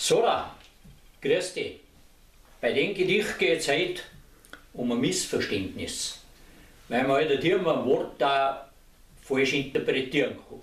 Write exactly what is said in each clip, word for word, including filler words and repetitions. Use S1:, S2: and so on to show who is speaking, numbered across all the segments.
S1: So, da, grüß dich. Bei dem Gedicht geht es heute um ein Missverständnis, weil man halt hier mal ein Wort da falsch interpretieren kann.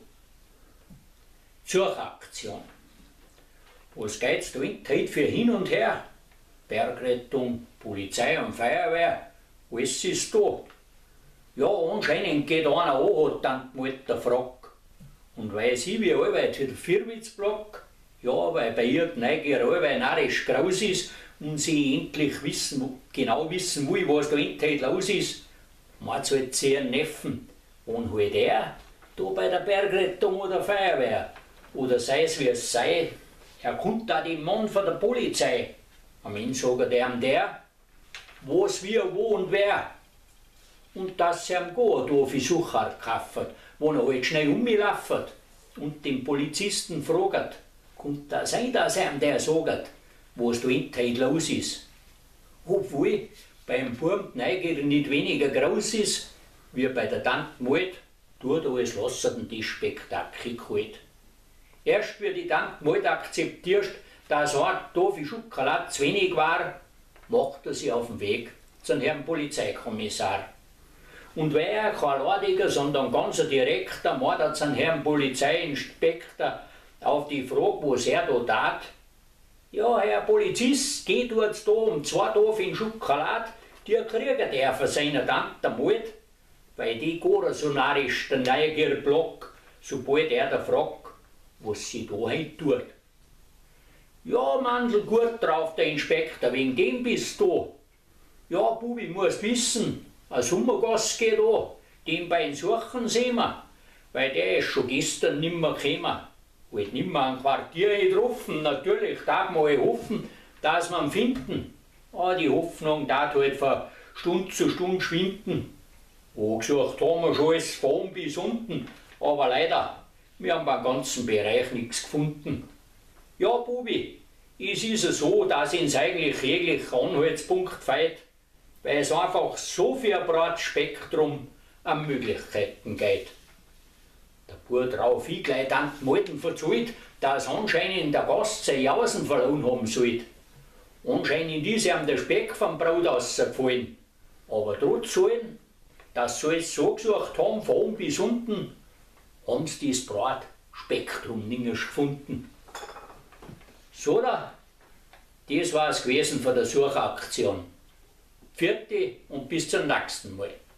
S1: Suchaktion. Was geht es da heute für hin und her? Bergrettung, Polizei und Feuerwehr, alles ist da. Ja, anscheinend geht einer an, hat dann die Mutter gefragt. Und weil sie wie allweil für den Vierwitzblock, ja, weil bei ihr die Neugier allweil narrisch groß ist und sie endlich wissen, genau wissen will, was da hinten los ist, meint sie halt sie ihren Neffen. Und halt er da bei der Bergrettung oder Feuerwehr. Oder sei es wie es sei, er kommt da den Mann von der Polizei. Am Ende sagt er ihm der, was, wie, wo und wer. Und dass sie ihm gar da für Sucher kaufen, wo er halt schnell umgelaufen und den Polizisten fragt, kommt da sein, dass er ihm der sagt, was da hinten los ist. Obwohl beim Burm die Neugier nicht weniger groß ist, wie bei der Tante Malt, tut alles lassen die Spektakel kalt. Erst wie die Tante Malt akzeptierst, dass ein da für Schokolade zu wenig war, macht er sich auf den Weg zum Herrn Polizeikommissar. Und weil er kein Ladiger, sondern ganz ein direkter Mann hat zum Herrn Polizeiinspektor auf die Frage, was er da tat. Ja, Herr Polizist, geht jetzt da um zwei Tafeln Schokolade, die kriegt er von seiner Tante Malt, weil die gar so narrisch der Neugier block, sobald er da fragt, was sie da heute tut. Ja, Mandl, gut drauf, der Inspektor, wegen dem bist du da. Ja, Bubi, musst wissen, ein Sommergast geht an, den beiden suchen sehen wir, weil der ist schon gestern nimmer gekommen. Halt nimmer ein Quartier getroffen, natürlich darf man halt hoffen, dass wir ihn finden. Aber die Hoffnung darf halt von Stunde zu Stunde schwinden. Angesucht haben wir schon alles von oben bis unten, aber leider, wir haben beim ganzen Bereich nichts gefunden. Ja, Bubi, es ist ja so, dass uns eigentlich jeglicher Anhaltspunkt fehlt, weil es einfach so viel ein breites Spektrum an Möglichkeiten geht. Der Bub drauf gleich dann die Malten verzahlt, dass anscheinend der Gast seine Jausen verloren haben sollte. Anscheinend ist ihm der Speck vom Brot rausgefallen. Aber trotzdem, dass sie es so gesucht haben, von oben bis unten, haben sie das Bratspektrum nicht gefunden. So, da, das war es gewesen von der Suchaktion. Vierte und bis zum nächsten Mal.